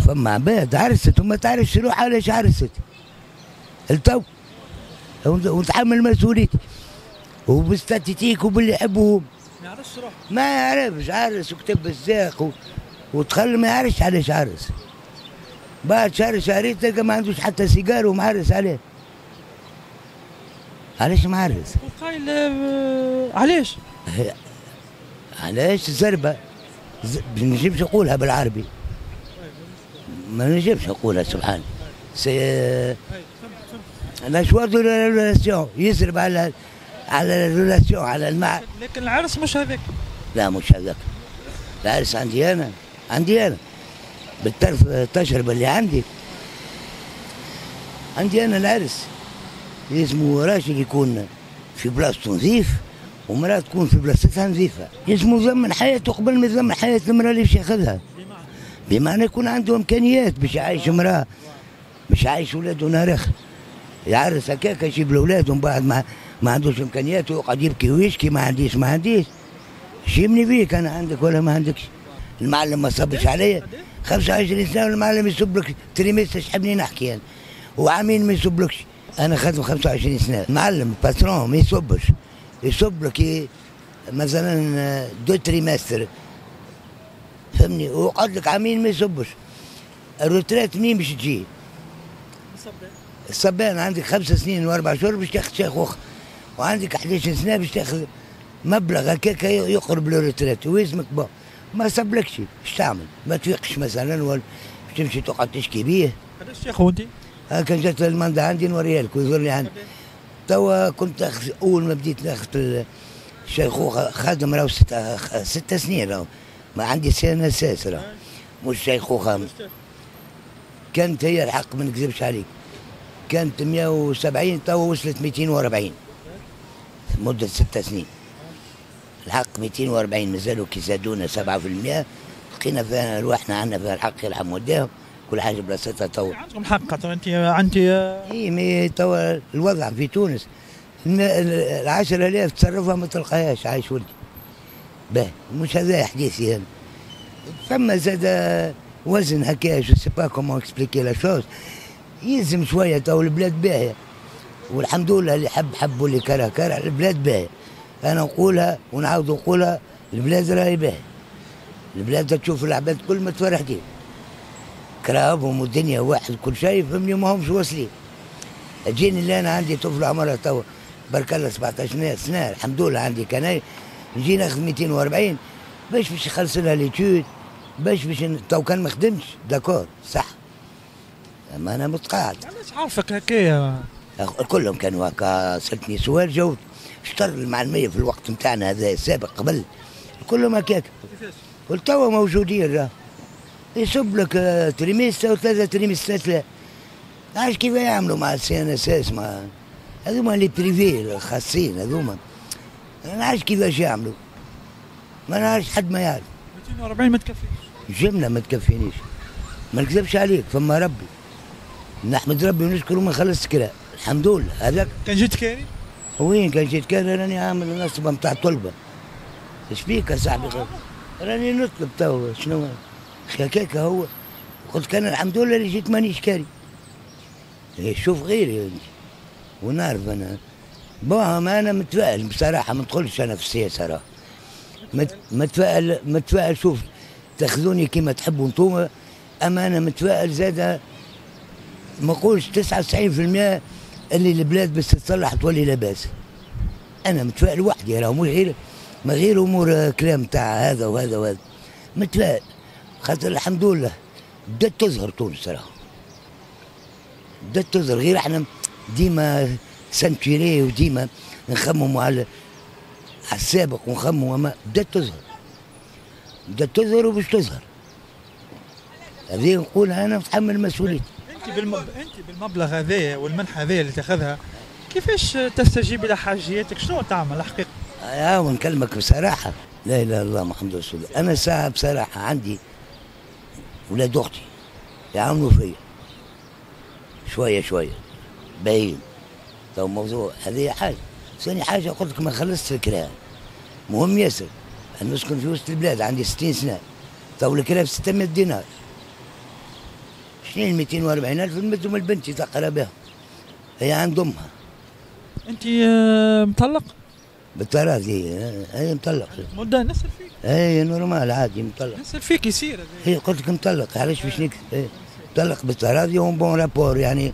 فما عباد عرست وما تعرفش روح علاش عرست التو، ونتحمل مسؤوليتي وبستاتيتيك وباللي يحبوهم. ما يعرفش روح، ما يعرفش، عرس وكتب الزاق وتخلي ما يعرفش علاش عرس. بعد شهر شهرين تلقى ما عندوش حتى سيجار ومعرس عليه. علاش معرس؟ وقايل علاش؟ علاش زربة ما نجمش نقولها بالعربي، ما نجمش نقولها سبحان الاشواط ولا ريلاسيون يزرب على الريلاسيون على المع. لكن العرس مش هذاك. لا مش هذاك، العرس عندي انا بالطرف التجربه اللي عندي انا العرس لازم راجل يكون في بلاصته نظيف ومرأة تكون في بلاصتها نظيفة، لازم يزمن حياته قبل ما يزمن حياة المرأة اللي باش ياخذها، بمعنى يكون عنده إمكانيات باش يعيش امرأة، باش يعيش ولاده نهار آخر. يعرس هكاك يجيب الأولاد ومن بعد ما عندوش إمكانيات ويقعد يبكي ويشكي ما عنديش شيمني بيك أنا عندك ولا ما عندكش. المعلم ما صبش عليا 25 سنة والمعلم يصب لك تريميس تحبني نحكي أنا، وعامين ما يصبلكش. أنا خدم 25 سنة، المعلم الباترون ما يصب لك مثلا 2 تريمستر فهمني، ويقعد لك عامين ما يصبش. الروترات منين باش تجي؟ الصبان عندك 5 سنين و4 شهور باش تاخذ شيخوخة، وعندك 11 سنة باش تاخذ مبلغ هكاك يقرب للروترات ويزمك ما صبلكش، اش تعمل؟ ما تويقش مثلا ولا تمشي تقعد تشكي بيه. قداش تاخذ انت؟ كان جات الماندا عندي نوريها لك ويظهر لي عندي. توا كنت اخذ اول ما بديت ناخذ الشيخوخه خادم راهو 6 سنين راهو، ما عندي سنه اساس راهو مش شيخوخه. كانت هي الحق ما نكذبش عليك، كانت 170 توا وصلت 240 مده 6 سنين. الحق 240 مازالوا كي زادونا 7% لقينا فيها رواحنا عندنا فيها الحق يلعب وداهم كل حاجه بلاصتها. توا عندكم حق خاطر انت اي مي توا الوضع في تونس 10,000 تصرفها ما تلقاهاش عايش ولدي. باهي مش هذا حديثي انا، ثم زاد وزن هكا جو سي با كومون اكسبليكي لا شوز. يلزم شويه توا البلاد باهيه والحمد لله، اللي حب واللي كره البلاد باهيه. انا نقولها ونعاود نقولها، البلاد راهي باهيه، البلاد تشوف العباد كل ما تفرحتين كرابهم والدنيا واحد كل شيء فهمني، ما همش واصلين. تجيني اللي انا عندي طفل عمرها توا بارك الله 17 سنه الحمد لله عندي كناي، نجي ناخذ 240 باش يخلص لها ليتود باش تو كان ما خدمش داكور صح، اما انا متقاعد. علاش عارفك هكايا؟ كلهم كانوا هكا، سالتني سؤال جاوبت. اشتر المعلميه في الوقت نتاعنا هذا السابق قبل كلهم هكاك. قلت توا موجودين راه يصب لك تريميستا و3 تريميستات لا. عايش كيف يعملوا مع السي ان اس اس مع هذوما لي بريفي الخاصين هذوما، انا عايش كيفاش يعملوا ما نعرفش، حد ما يعرف. 240 ما تكفيش جمله ما تكفينيش، ما نكذبش عليك، فما ربي نحمد ربي ونشكره ما خلصت كلام الحمد لله. هذاك كان جيت كاري؟ وين كان جيت كاري؟ راني عامل نصبه نتاع طلبه. ايش بيك يا صاحبي؟ راني نطلب توا شنو هكاك هو. قلت كان الحمد لله اللي جيت مانيش كاري. شوف غيري انت ونعرف انا ما انا متفائل بصراحه، ما ندخلش انا في السياسه راه متفائل. شوف تاخذوني كيما تحبوا انتوما، اما انا متفائل زاده ما نقولش 99% اللي البلاد بس تتصلح تولي لاباس. انا متفائل وحدي راه مش غير ما غير امور كلام تاع هذا وهذا وهذا، متفائل خاطر الحمد لله بدات تظهر تونس راه بدات تظهر. غير احنا ديما سنتيري وديما نخمموا على السابق ونخمموا، ما بدات تظهر وباش تظهر. هذه نقول انا متحمل مسؤوليتي. انت بالمبلغ هذا والمنحه هذه اللي تاخذها كيفاش تستجيب الى حاجياتك؟ شنو تعمل الحقيقه؟ ونكلمك بصراحه، لا اله الا الله محمد رسول الله. انا ساعه بصراحه عندي ولاد اختي يعاونوا فيا شويه باين. تو موضوع هذه حاجه، ثاني حاجه قلت لك ما خلصت الكلام مهم ياسر. انا نسكن في وسط البلاد عندي 60 سنه، تو الكلام 600 دينار 220 240 الف نمدهم البنت تقرا بها، هي عند امها. انت مطلق؟ بالتراضي هي مطلق. مده نسال فيك؟ اي نورمال عادي مطلق. نسال فيك يصير هي قلت لك مطلق، علاش باش نكذب؟ مطلق بالتراضي وون بون رابور يعني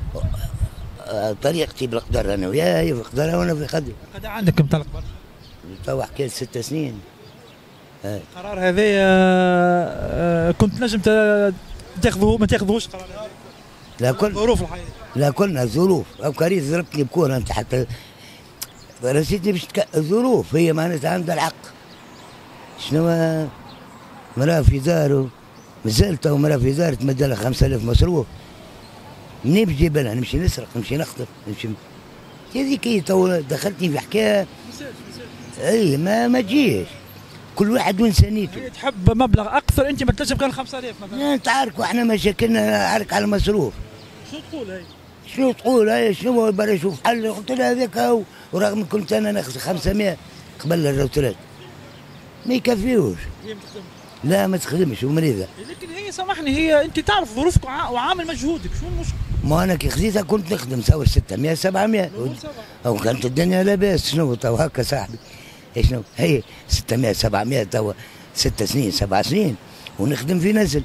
طريقتي بالقدر انا وياها، هي في قدرها وانا في قدري. قد عندك مطلق برشا؟ توا حكايه 6 سنين. القرار هذايا كنت نجم تاخذه ما تاخذوش قرار هذا؟ لا كل ظروف الحياه. لا كلنا ظروف، او كريت ضربتني بكوره انت حتى رسيتني باش ظروف، هي معناتها عندها الحق. شنو مراه في دار مازال تو مراه في دار تمد لها 5000 مصروف، منين باش تجيب لها؟ نمشي نسرق، نمشي نخطف، نمشي هذيك هي تو دخلتني في حكايه. اي ما تجيش، كل واحد وانسانيته. هي تحب مبلغ اكثر، انت ما تنجم كان 5000 مثلا. انت عارف احنا مشاكلنا عارك على المصروف. شو تقول هي؟ شنو تقول هي؟ شنو برا شوف حل؟ قلت لها هذاك ورغم كنت انا ناخذ 500 قبل الروترات ما يكفيوش. هي ما تخدمش؟ لا ما تخدمش ومريضه. لكن هي سامحني، هي انت تعرف ظروفك وعامل مجهودك، شو المشكل؟ ما انا كي خذيتها كنت نخدم تصور 600 700 او كانت الدنيا لاباس. شنو تو هكا صاحبي؟ شنو هي 600 700 تو 6 سنين 7 سنين ونخدم في نزل.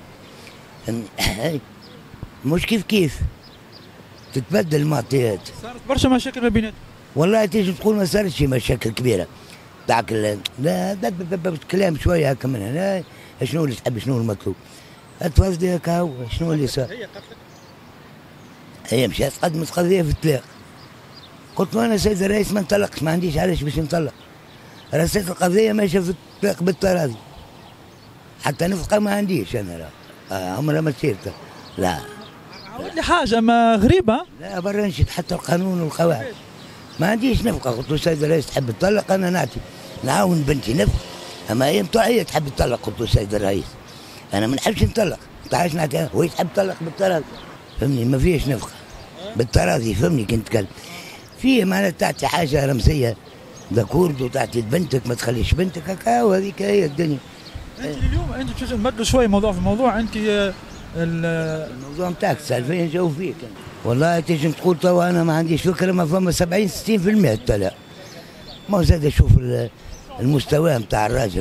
مش كيف تتبدل المعطيات. صارت برشا مشاكل ما بيناتهم. والله تيجي تقول ما صارتش مشاكل كبيره. دعك لا كلام شويه هكا من هنا. شنو اللي تحب؟ شنو المطلوب؟ تفضلي هكا هو شنو اللي صار؟ هي قتلت؟ هي مشات قدمت قضيه في الطلاق. قلت له انا سيد الرئيس ما نطلقش، ما عنديش علاش باش نطلق. رسيت القضيه ماشيه في الطلاق بالتراضي. حتى نفقه ما عنديش انا، لا عمرها ما تصير. لا عاود لي حاجه ما غريبه. لا برا نشد حتى القانون والقواعد. ما عنديش نفقه. قلت له سيد الرئيس تحب تطلق انا نعطي نعاون بنتي نفقه، اما هي متوعيه تحب تطلق. قلت له سيد الرئيس انا ما نحبش نطلق، تعالش نعطيها وهي تحب تطلق بالتراضي. فهمني ما فيش نفقه بالتراضي. فهمني كنت نتكلم فيه معناتها تعطي حاجه رمزيه داكورد وتعطي بنتك، ما تخليش بنتك هكا، وهذيك هي الدنيا. انت اليوم انت باش نبدلوا شويه موضوع في الموضوع. انت الموضوع نتاعك سالفين جاو فيك. والله تيجي تقول توا انا ما عنديش فكره، ما فما 70 60% الطلاق. ما زاد شوف المستوى نتاع الراجل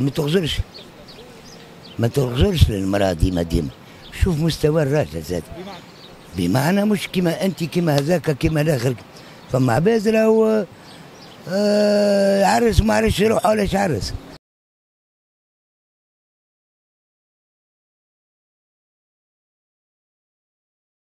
ما تغزرش للمراه ديما. شوف مستوى الراجل زاد، بمعنى مش كيما انت كيما هذاك كيما الاخر. فما عباد راهو عرس وما عرفش يروح ولا عرس.